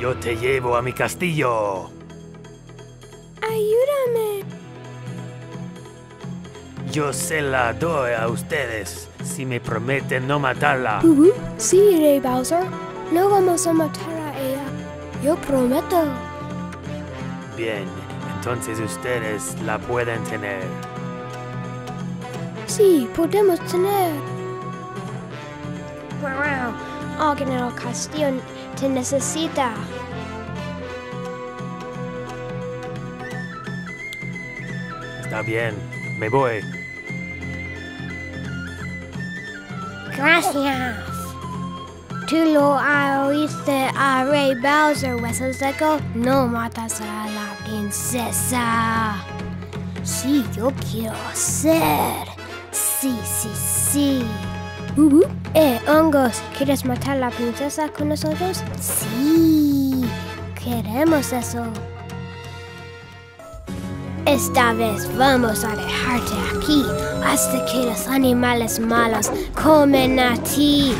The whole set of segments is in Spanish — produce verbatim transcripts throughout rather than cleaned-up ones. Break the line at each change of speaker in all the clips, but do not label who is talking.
Yo te llevo a mi castillo.
Ayúdame.
Yo se la doy a ustedes si me prometen no matarla.
Uh-huh. Sí, Rey Bowser. No vamos a matar a ella. Yo prometo.
Bien, entonces ustedes la pueden tener.
Sí, podemos tener. Wow, alguien en el castillo te necesita.
Está bien, me voy.
Gracias. Tú lo oíste a Rey Bowser, Hueso Seco. No matas a la princesa. Sí, yo quiero hacer. Sí, sí, sí. Uh-huh. Eh, hongos, ¿quieres matar a la princesa con nosotros? Sí, queremos eso. Esta vez vamos a dejarte aquí hasta que los animales malos comen a ti.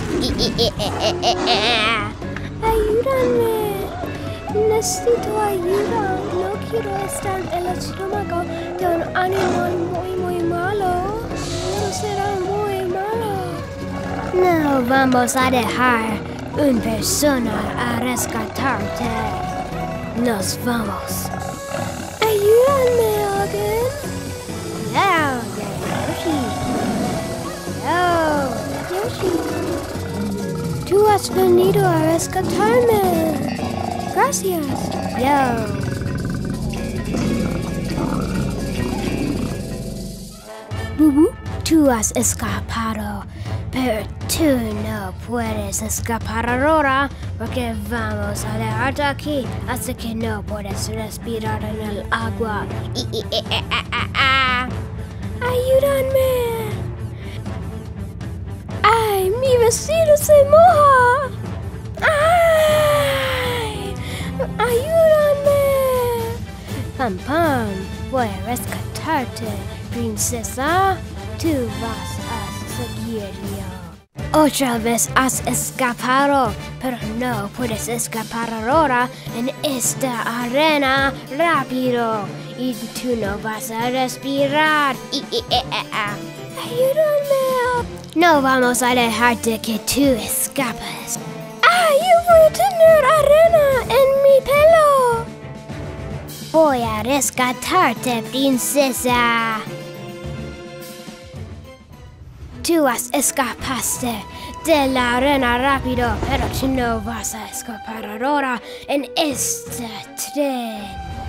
Ayúdame. Necesito ayuda. No quiero estar en el estómago de un animal muy, muy malo. Eso será muy malo. No vamos a dejar una persona a rescatarte. Nos vamos. Ayúdame, alguien. No, Yoshi. No, Yoshi. Tú has venido a rescatarme. Gracias. Yo. Bubu, tú has escapado, pero tú no puedes escapar ahora porque vamos a dejarte aquí hasta que no puedes respirar en el agua. Ayúdame. ¡Ay, mi vestido se moja! ¡Ay! ¡Ayúdame! Pam, pam, voy a rescatarte, princesa. Tú vas a seguir yo. Otra vez has escapado, pero no puedes escapar ahora en esta arena. ¡Rápido! Y tú no vas a respirar. ¡Ayúdame! No vamos a dejarte que tú escapes. ¡Ah! Yo voy a tener arena en mi pelo. Voy a rescatarte, princesa. Tú has escapaste de la arena rápido, pero tú no vas a escapar ahora en este tren.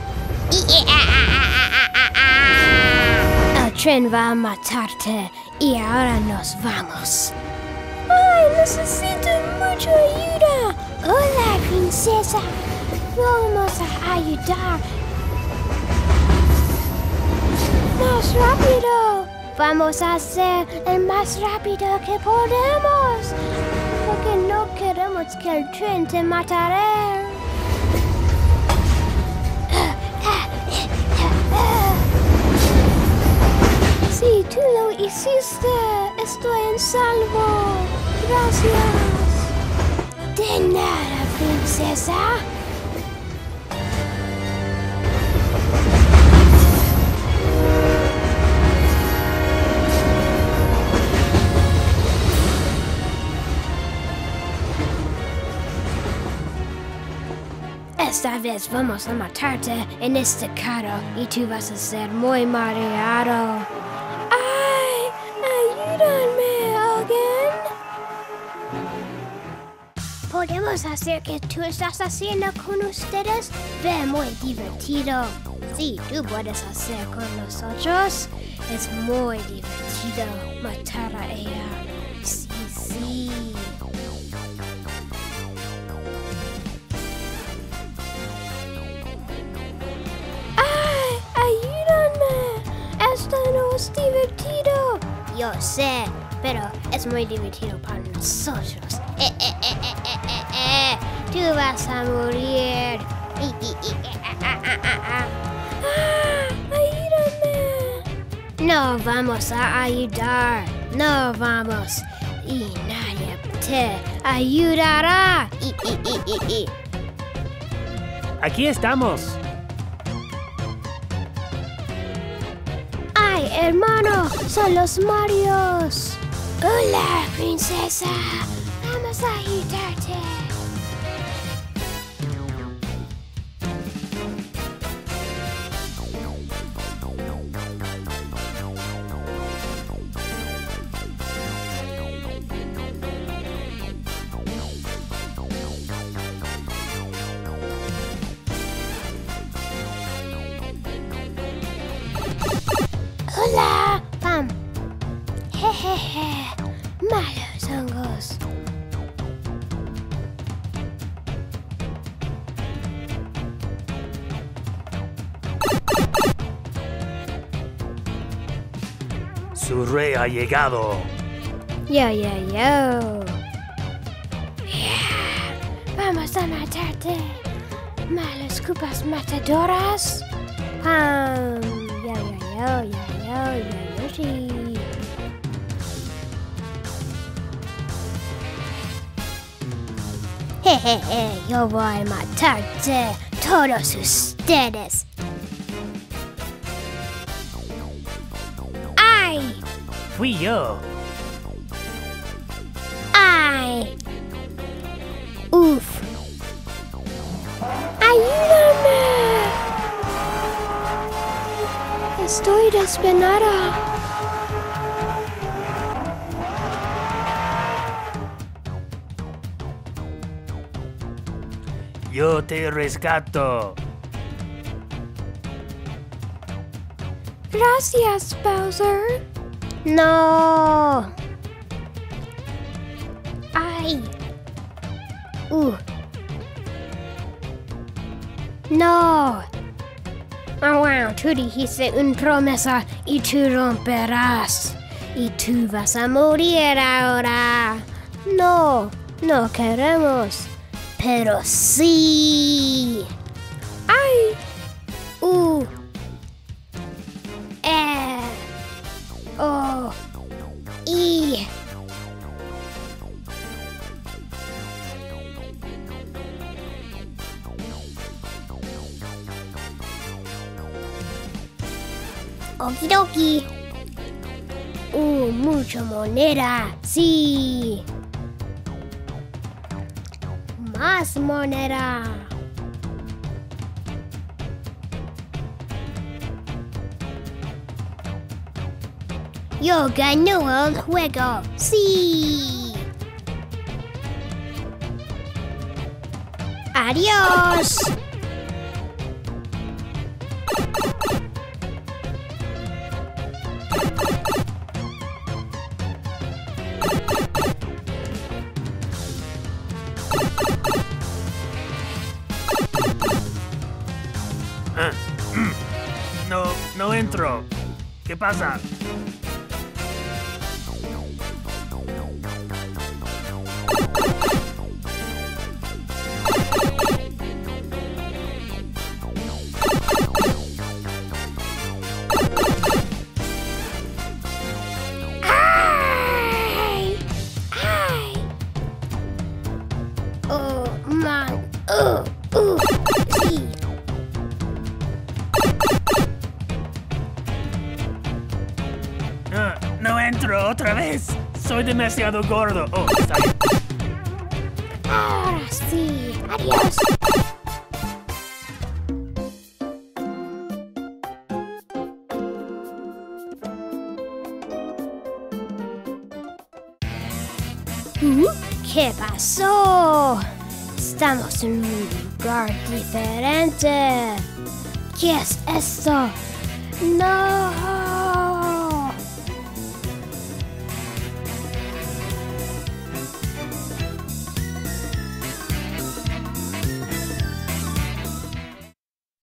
El tren va a matarte y ahora nos vamos. ¡Ay, necesito mucha ayuda! Hola, princesa. Vamos a ayudar. ¡Más rápido! Vamos a hacer el más rápido que podemos. Porque no queremos que el tren te matará. Sí, tú lo hiciste. Estoy en salvo. Gracias. De nada, princesa. Esta vez vamos a matarte en este carro y tú vas a ser muy mareado. ¡Ay! ¡Ayúdame, alguien! ¿Podemos hacer que tú estás haciendo con ustedes? Ve muy divertido. Sí, tú puedes hacer con nosotros. Es muy divertido matar a ella. Sí, sí. Esto no es divertido. Yo sé, pero es muy divertido para nosotros. Eh, eh, eh, eh, eh, eh. Tú vas a morir. ¡Ah! ¡Ayúdame! No vamos a ayudar. No vamos. Y nadie te ayudará.
aquí estamos.
¡Ay, hermano! ¡Son los Marios! ¡Hola, princesa! ¡Vamos a ayudarte! ¡Hola! ¡Pam! ¡Jejeje! ¡Malos hongos!
Su rey ha llegado.
¡Yo, yo, yo! Yeah. ¡Vamos a matarte! ¡Malas cupas matadoras! ¡Pam! ¡Yo, yo, yo, yo, yo, yo, yo, sí! Jejeje, yo voy a matarte, todos ustedes. ¡Ay!
Fui yo.
¡Ay! ¡Uf! ¡Ayúdame! Estoy despenada.
Yo te rescato.
Gracias, Bowser. No. Ay. Uh. No. Oh, wow, tú dijiste una promesa y tú romperás. Y tú vas a morir ahora. No, no queremos. Pero sí. Ay. Uh. Eh. Oh. Y. Okidoki. Uh, mucha moneda. Sí. Más moneda. Yo ganó el juego. Sí. Adiós.
Ah, mm. No, no entro. ¿Qué pasa?
Ay. Ay. Oh, man. Uh, uh. Sí.
Ah, no entro otra vez. Soy demasiado gordo. Oh, está bien.
Ahora sí. Adiós. Uh, ¿Qué pasó? Estamos en un lugar diferente. ¿Qué es esto? No.